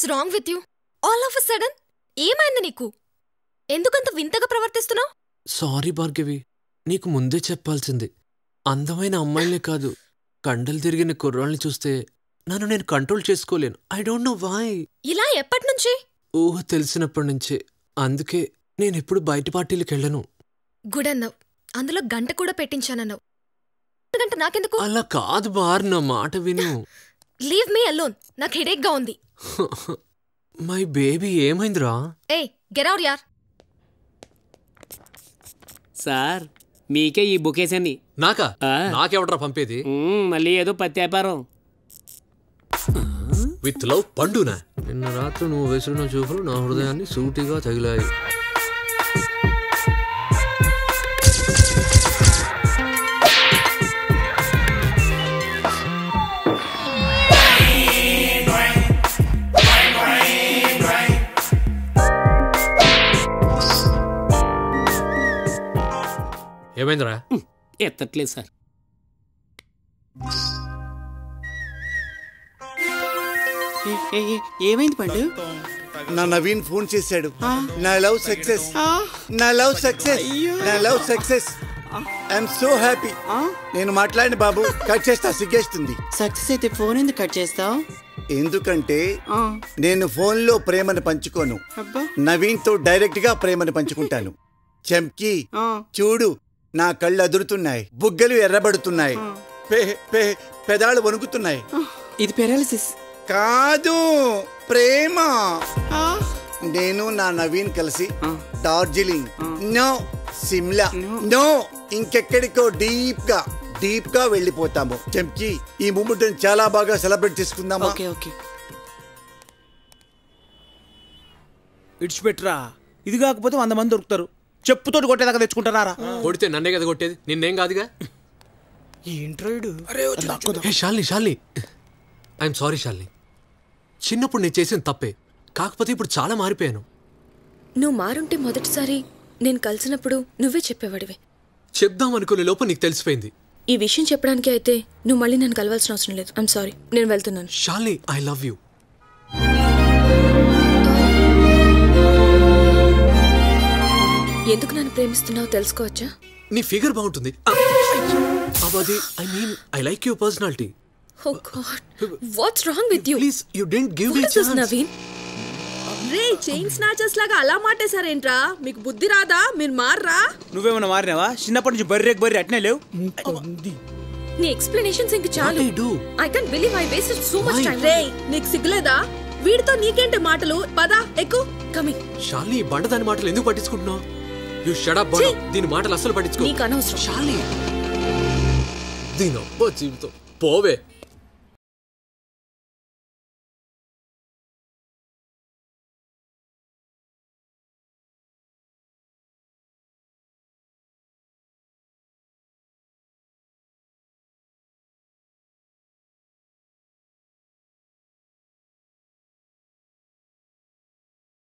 Watts wrong with you? All of a sudden ఏమైంది నీకు? ఎందుకంత వింతగా ప్రవర్తిస్తున్నావు? సారీ భార్గవి, నీకు ముందే చెప్పాల్సింది. అందమైన అమ్మాయిలే కాదు, కండలు తిరిగిన కుర్రాళ్ళని చూస్తే నన్ను నేను కంట్రోల్ చేసుకోలేను. I don't know why. ఇలా ఎప్పటి నుంచి? ఊహ తెలిసినప్పటి నుంచే. అందుకే నేనెప్పుడు బయట పార్టీలకు వెళ్ళను. గుడ్ అన్నావు. అందులో గంట కూడా పెట్టించానన్నావు. గంట నాకెందుకు? అలా కాదు బార్, నా మాట విను. Leave me alone. నాకు హెడేక్ గా ఉంది. మై బేబీ ఏమైందిరా? ఏయ్ గెట్ అవుట్ యార్. సార్ మీకే ఈ బుకేస్ అన్ని. నాకా? నాకెవడరా పంపేది? మళ్ళీ ఏదో పత్తి వ్యాపారం. విత్ లవ్ పండునా? నిన్న రాత్రి నువ్వు విసిరిన చూపులు నా హృదయాన్ని సూటిగా తగిలాయి. ఏమైందిరా? ఎత్తట్లేదు సార్. ఏమైంది పండు? నా నవీన్ ఫోన్ చేశాడు. నా లవ్ సక్సెస్, నా లవ్ సక్సెస్, నా love success. I'm so happy. నేను మాట్లాడిన బాబు కట్ చేస్తా, సిగ్గేస్తుంది. సక్సెస్ అయితే ఫోన్ ఎందుకు కట్ చేస్తావు? ఎందుకంటే నేను ఫోన్ లో ప్రేమను పంచుకోను, నవీన్ తో డైరెక్ట్ గా ప్రేమను పంచుకుంటాను. చెంకి చూడు, నా కళ్ళు అదురుతున్నాయి, బుగ్గలు ఎర్రబడుతున్నాయి, పెదాలు వణుకుతున్నాయి. ఇది పెరాలిసిస్ కాదు, ప్రేమ. నేను నా నవీన్ కలిసి డార్జిలింగ్, నో సిమ్లా, నో ఇంకెక్కడికో డీప్ గా వెళ్ళిపోతాము. చెంకి ఈ మూమెంట్ చాలా బాగా సెలబ్రేట్ చేసుకుందామా? ఇడ్చిపెట్టురా. ఇది కాకపోతే 100 మంది దొరుకుతారు. చెప్పుతోటి కొట్టేదాకా తెచ్చుకుంటారా? కొడితే నన్నే కదా కొట్టేది, నిన్నేం కాదుగా. Shalini, I'm sorry Shalini. చిన్నప్పుడు నేను చేసిన తప్పే, కాకపోతే ఇప్పుడు చాలా మారిపోయాను. నువ్వు మారుంటే మొదటిసారి నేను కలిసినప్పుడు నువ్వే చెప్పేవాడివి. చెప్దాం అనుకునే లోపు నీకు తెలిసిపోయింది. ఈ విషయం చెప్పడానికి అయితే నువ్వు మళ్ళీ నన్ను కలవాల్సిన అవసరం లేదు. ఐఎమ్ సారీ, నేను వెళ్తున్నాను. Shalini, I love you. ఎందుకు నన్ను ప్రేమిస్తున్నావో తెలుసుకోవచ్చా? నీ ఫిగర్ బాగుంటుంది. I like your personality. Oh God, what's wrong with you? Please, you didn't give me a chance. Naveen? రే, చైన్ స్నాచర్స్ లాగా అలా మాటేశారేంట్రా? మీకు బుద్ధి రాదా? మీరు మారరా? నువ్వేమన్నా మారినావా? చిన్నప్పటి నుంచి బర్రె అట్నే లేవు. నీ ఎక్స్ప్లెనేషన్స్ ఇంక చాలు. I can't believe I wasted so much time. రే, నీకు సిగ్గులేదా? వీడితో నీకేంటి మాటలు? పదా ఎక్కు. కమింగ్. శాలిని, బండదాని మాటలు ఎందుకు పట్టించుకుంటున్నావు? యు షట్ అప్ బండ. దీని మాటలు అస్సలు పట్టించుకో. నీకు అనవసరం. శాలిని, దీని అబ్బా జీవితం పోవే.